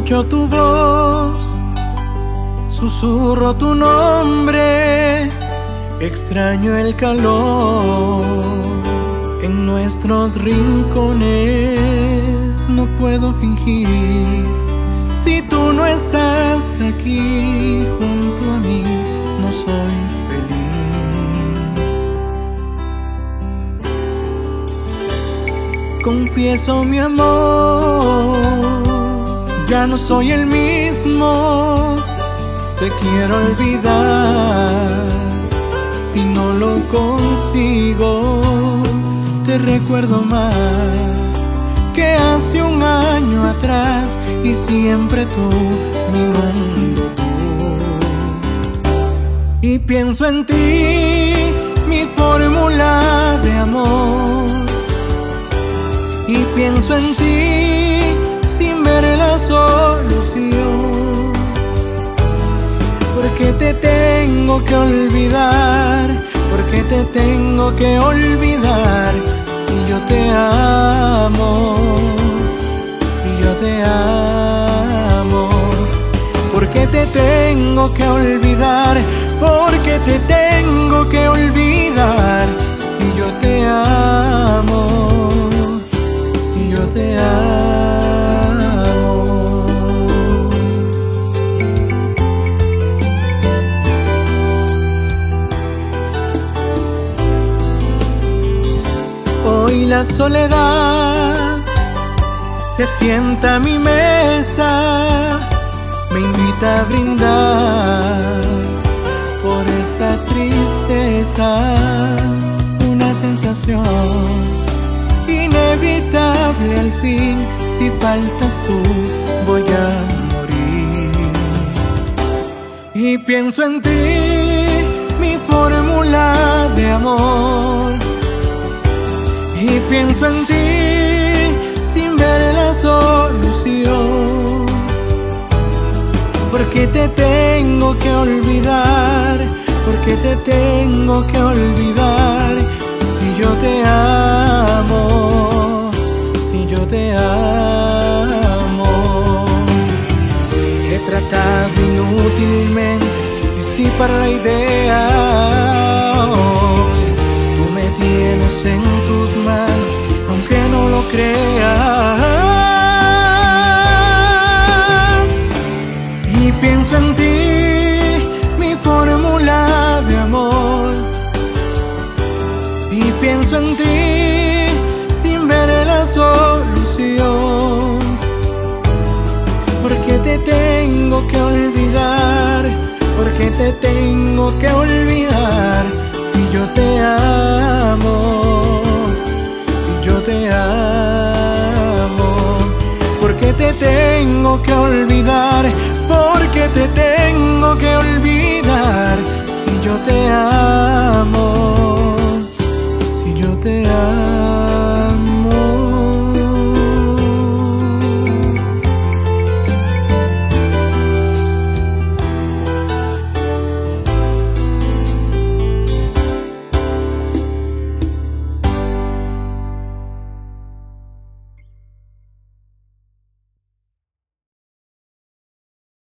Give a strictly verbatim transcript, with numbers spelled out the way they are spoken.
escucho tu voz, susurro tu nombre, extraño el calor en nuestros rincones. No puedo fingir, si tú no estás aquí junto a mí, no soy feliz. Confieso mi amor, ya no soy el mismo. Te quiero olvidar y no lo consigo. Te recuerdo más que hace un año atrás, y siempre tú, mi mundo tú. Y pienso en ti, mi fórmula de amor. Y pienso en ti sin ver la solución. Porque te tengo que olvidar, porque te tengo que olvidar. Si yo te amo, si yo te amo. Porque te tengo que olvidar, porque te tengo que olvidar. Si yo te amo, si yo te amo. Hoy la soledad se sienta a mi mesa, me invita a brindar por esta tristeza. Una sensación inevitable al fin, si faltas tú voy a morir. Y pienso en ti, mi fórmula de amor. Y pienso en ti sin ver la solución. Porque te tengo que olvidar, porque te tengo que olvidar. Si yo te amo, si yo te amo. He tratado inútilmente disipar la idea. Tú me tienes en tus manos, aunque no lo creas. Y pienso en ti, mi fórmula de amor. Y pienso en ti sin ver la solución. Porque te tengo que olvidar, porque te tengo que olvidar. Si yo te amo, si yo te amo. Porque te tengo que olvidar,